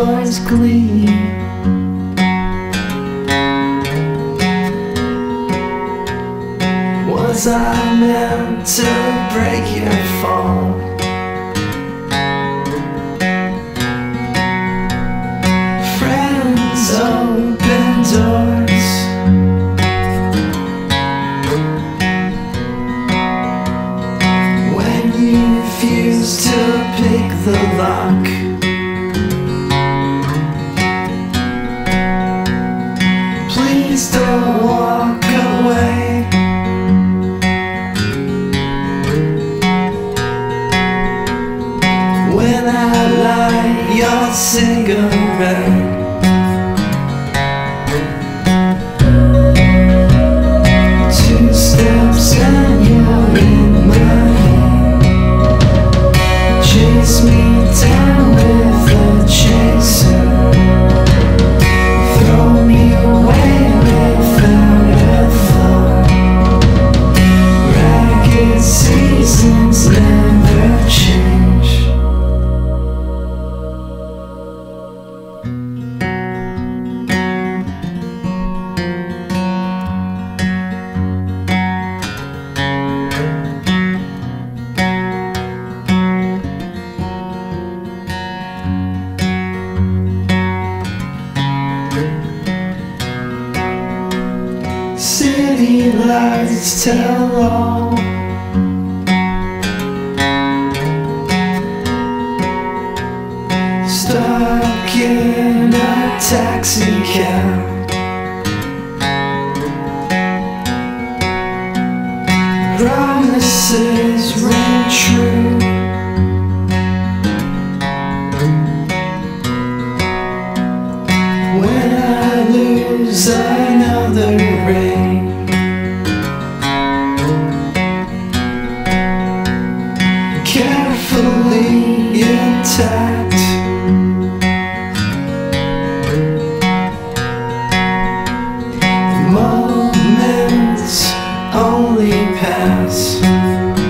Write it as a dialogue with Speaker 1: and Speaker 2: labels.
Speaker 1: toys gleam. Was I meant to break your fall? Friends open doors. When you refuse to pick the lock, please don't walk away. When I light your cigarette, 2 steps and you're in my head. Chase me down with a chaser. Throw me away without a thought. Ragged seasons never change. City lights tell all. Stuck in a taxi cab. Promises ring true. When I lose another ring, carefully intact, moments only pass.